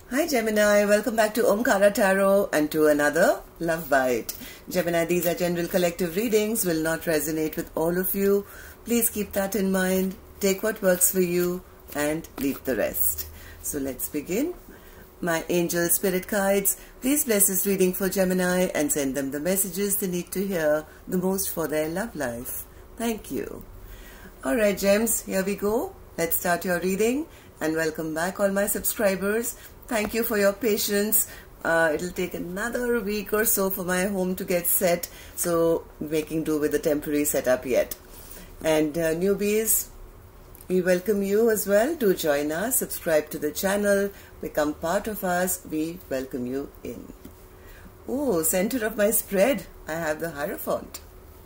Hi Gemini, welcome back to Omkara Tarot and to another Love Bite. Gemini, these are general collective readings, will not resonate with all of you. Please keep that in mind. Take what works for you and leave the rest. So let's begin. My angel spirit guides, please bless this reading for Gemini and send them the messages they need to hear the most for their love life. Thank you. Alright Gems, here we go. Let's start your reading and welcome back all my subscribers. Thank you for your patience. It'll take another week or so for my home to get set, so making do with the temporary setup yet. And newbies, we welcome you as well to join us, subscribe to the channel, become part of us. We welcome you in. Oh, center of my spread, I have the Hierophant.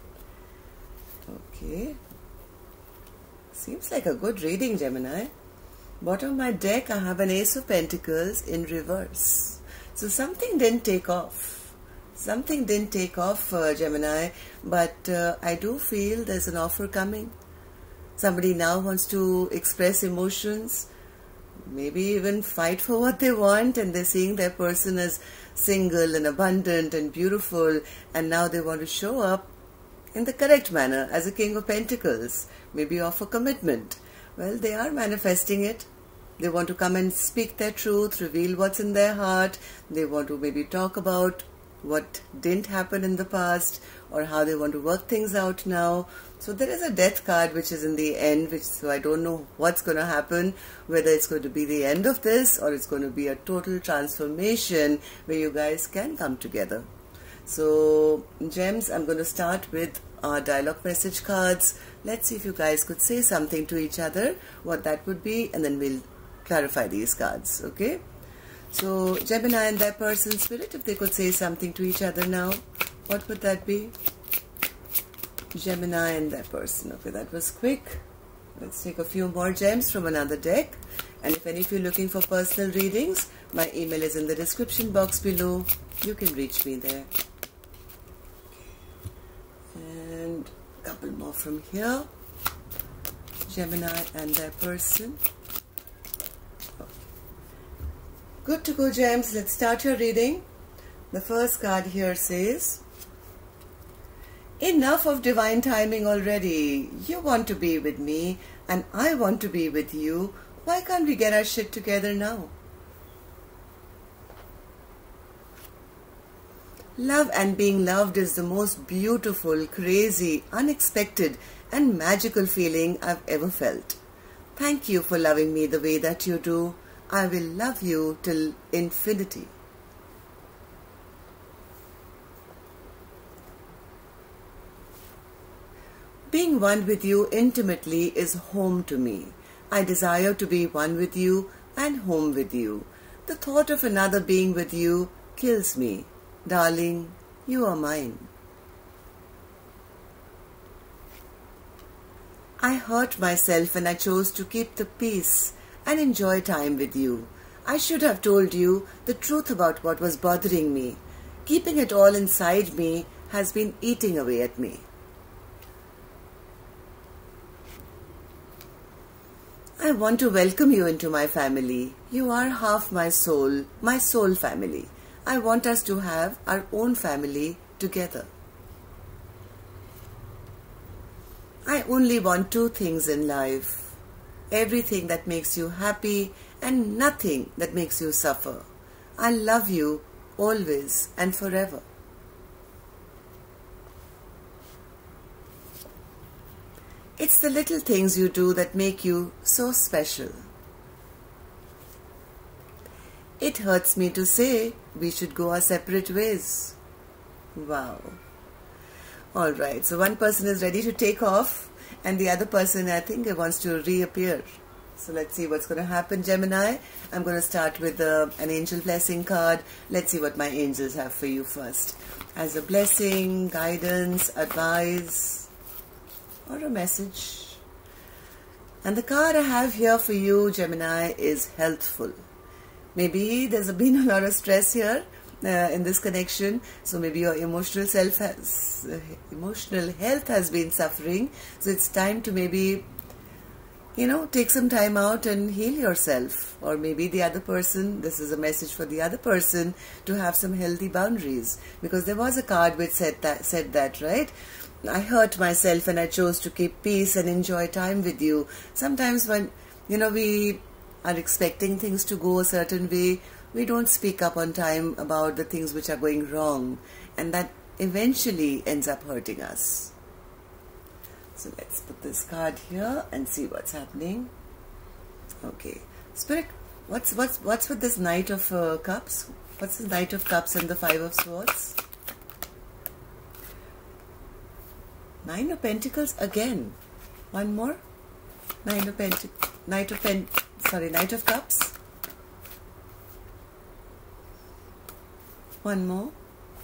Okay. Seems like a good reading, Gemini. Bottom of my deck, I have an Ace of Pentacles in reverse. So something didn't take off. Something didn't take off, Gemini, but I do feel there's an offer coming. Somebody now wants to express emotions, maybe even fight for what they want, and they're seeing their person as single and abundant and beautiful, and now they want to show up in the correct manner as a King of Pentacles, maybe offer commitment. Well, they are manifesting it. They want to come and speak their truth, reveal what's in their heart. They want to maybe talk about what didn't happen in the past or how they want to work things out now. So there is a Death card which is in the end, so I don't know what's going to happen, whether it's going to be the end of this or it's going to be a total transformation where you guys can come together. So Gems, I'm going to start with our dialogue message cards. Let's see if you guys could say something to each other, what that would be, and then we'll clarify these cards, okay? So Gemini and their person spirit, if they could say something to each other now, what would that be? Gemini and their person. Okay, that was quick. Let's take a few more gems from another deck. And if any of you are looking for personal readings, my email is in the description box below. You can reach me there. And a couple more from here. Gemini and their person. Good to go, Gems. Let's start your reading. The first card here says, enough of divine timing already. You want to be with me and I want to be with you. Why can't we get our shit together now? Love and being loved is the most beautiful, crazy, unexpected and magical feeling I've ever felt. Thank you for loving me the way that you do. I will love you till infinity. Being one with you intimately is home to me. I desire to be one with you and home with you. The thought of another being with you kills me. Darling, you are mine. I hurt myself when I chose to keep the peace and enjoy time with you. I should have told you the truth about what was bothering me. Keeping it all inside me has been eating away at me. I want to welcome you into my family. You are half my soul family. I want us to have our own family together. I only want two things in life. Everything that makes you happy and nothing that makes you suffer. I love you always and forever. It's the little things you do that make you so special. It hurts me to say we should go our separate ways. Wow. Alright, so one person is ready to take off and the other person, I think, wants to reappear. So let's see what's going to happen, Gemini. I'm going to start with an angel blessing card. Let's see what my angels have for you first. As a blessing, guidance, advice, or a message. And the card I have here for you, Gemini, is healthful. Maybe there's been a lot of stress here in this connection, so maybe your emotional health has been suffering. So it's time to maybe take some time out and heal yourself. Or maybe the other person, this is a message for the other person, to have some healthy boundaries. Because there was a card which said that, right? I hurt myself and I chose to keep peace and enjoy time with you. Sometimes when, we are expecting things to go a certain way, we don't speak up on time about the things which are going wrong. And that eventually ends up hurting us. So let's put this card here and see what's happening. Okay, Spirit, what's with this Knight of Cups? What's the Knight of Cups and the Five of Swords? Nine of Pentacles again. One more. Knight of Cups. One more.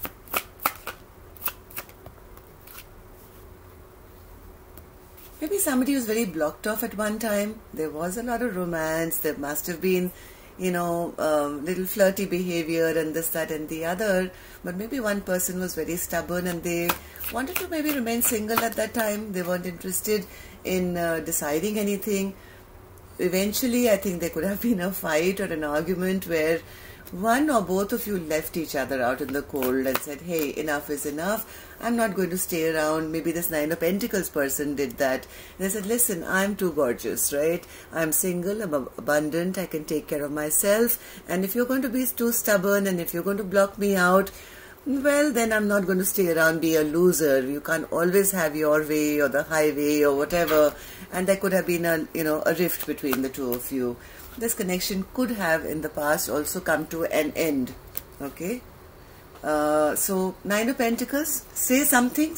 Maybe somebody was very blocked off at one time. There was a lot of romance. There must have been, little flirty behavior and this, that and the other. But maybe one person was very stubborn and they wanted to maybe remain single at that time. They weren't interested in deciding anything. Eventually, I think there could have been a fight or an argument where one or both of you left each other out in the cold and said, hey, enough is enough. I'm not going to stay around. Maybe this Nine of Pentacles person did that. And they said, listen, I'm too gorgeous, right? I'm single, I'm abundant, I can take care of myself. And if you're going to be too stubborn and if you're going to block me out, well, then I'm not going to stay around, be a loser. You can't always have your way or the highway or whatever. And there could have been a rift between the two of you. This connection could have in the past also come to an end. Okay. So Nine of Pentacles, say something.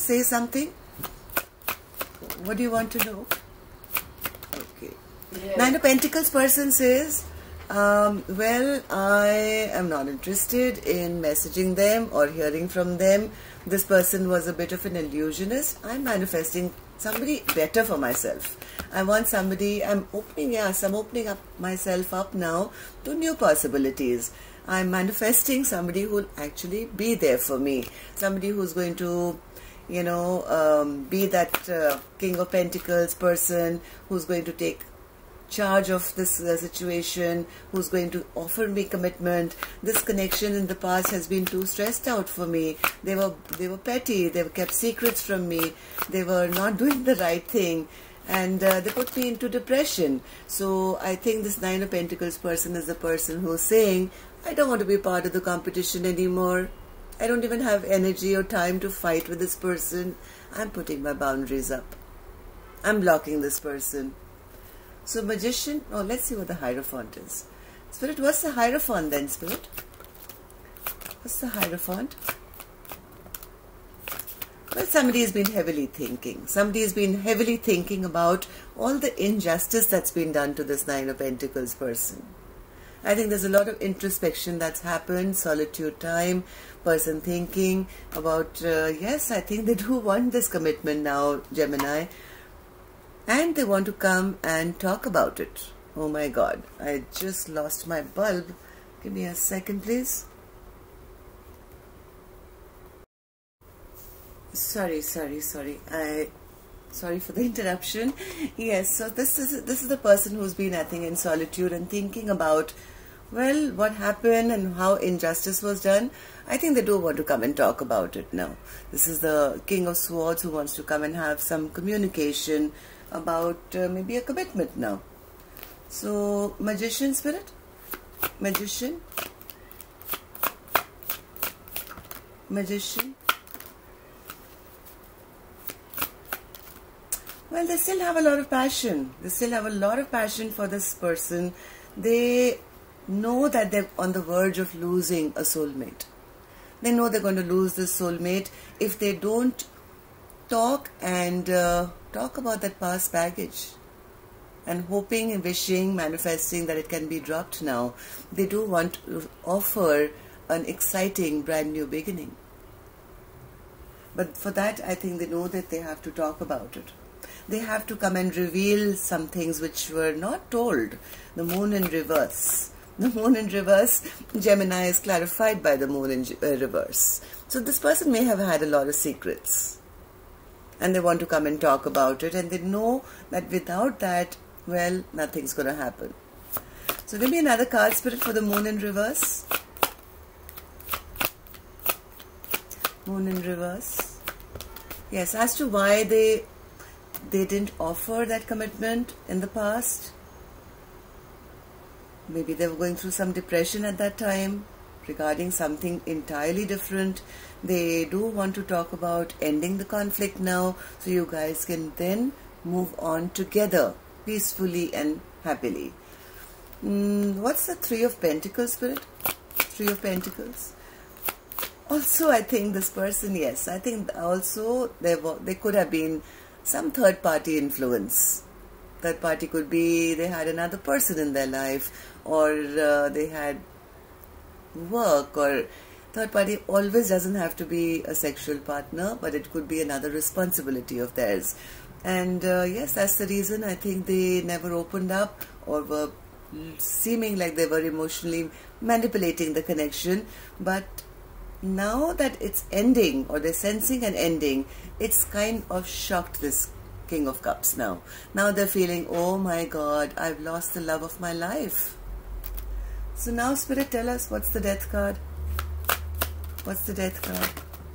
What do you want to know? Okay. Yeah. Nine of Pentacles person says, well, I am not interested in messaging them or hearing from them. This person was a bit of an illusionist. I'm manifesting somebody better for myself. I want somebody, I'm opening up myself up now to new possibilities. I'm manifesting somebody who will actually be there for me. Somebody who's going to, be that King of Pentacles person who's going to take charge of this situation, who's going to offer me commitment. This connection in the past has been too stressed out for me. They were petty, they kept secrets from me, they were not doing the right thing, and they put me into depression. So I think this Nine of Pentacles person is the person who's saying, I don't want to be part of the competition anymore. I don't even have energy or time to fight with this person. I'm putting my boundaries up. I'm blocking this person. So Magician, let's see what the Hierophant is. Spirit, what's the Hierophant then, Spirit? What's the Hierophant? Well, somebody has been heavily thinking. Somebody has been heavily thinking about all the injustice that's been done to this Nine of Pentacles person. I think there's a lot of introspection that's happened, solitude time, person thinking about, yes, I think they do want this commitment now, Gemini. And they want to come and talk about it. Oh my God, I just lost my bulb. Give me a second, please. Sorry. Sorry for the interruption. Yes, so this is the person who's been, I think, in solitude and thinking about, well, what happened and how injustice was done. I think they do want to come and talk about it now. This is the King of Swords who wants to come and have some communication about maybe a commitment now. So Magician, Spirit, Magician. Well, they still have a lot of passion. They still have a lot of passion for this person. They know that they're on the verge of losing a soulmate. They know they're going to lose this soulmate if they don't talk and talk about that past baggage, and hoping and wishing, manifesting that it can be dropped now. They do want to offer an exciting brand new beginning. But for that, I think they know that they have to talk about it. They have to come and reveal some things which were not told. The Moon in reverse. The Moon in reverse, Gemini is clarified by the Moon in reverse. So this person may have had a lot of secrets. And they want to come and talk about it. And they know that without that, well, nothing's going to happen. So give me another card, Spirit, for the Moon in reverse. Moon in reverse. Yes, as to why they didn't offer that commitment in the past. Maybe they were going through some depression at that time regarding something entirely different. They do want to talk about ending the conflict now, so you guys can then move on together peacefully and happily. What's the Three of Pentacles, Spirit? Three of Pentacles. Also, I think this person, yes, I think also there could have been some third party influence. Third party could be they had another person in their life, or they had work, or third party always doesn't have to be a sexual partner, but it could be another responsibility of theirs. And yes, that's the reason I think they never opened up, or were seeming like they were emotionally manipulating the connection. But now that it's ending, or they're sensing an ending, it's kind of shocked this King of Cups now. Now they're feeling, oh my God, I've lost the love of my life. So now, Spirit, tell us, what's the Death card? What's the Death card?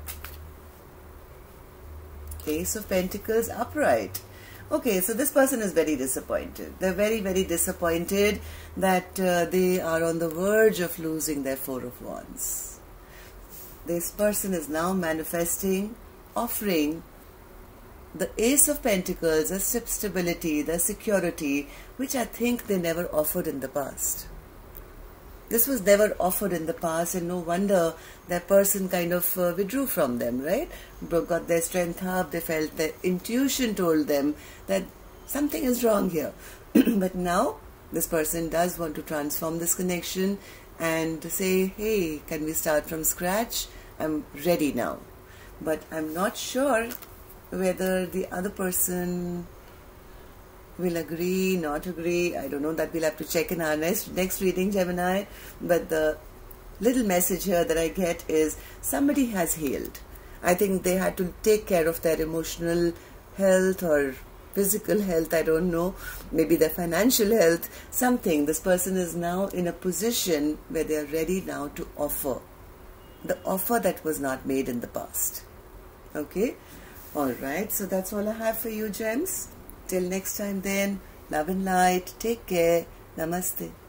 Ace of Pentacles upright. Okay, so this person is very disappointed. They're very, very disappointed that they are on the verge of losing their Four of Wands. This person is now manifesting, offering the Ace of Pentacles, the stability, the security, which I think they never offered in the past. This was never offered in the past, and no wonder that person kind of withdrew from them, right? Got their strength up, they felt their intuition told them that something is wrong here. But now, this person does want to transform this connection and say, hey, can we start from scratch? I'm ready now. But I'm not sure whether the other person will agree, not agree. I don't know. That we'll have to check in our next reading, Gemini. But the little message here that I get is somebody has healed. I think they had to take care of their emotional health or physical health, I don't know, maybe their financial health, something. This person is now in a position where they are ready now to offer the offer that was not made in the past. Okay? Alright, so that's all I have for you, gems. Till next time then, love and light. Take care. Namaste.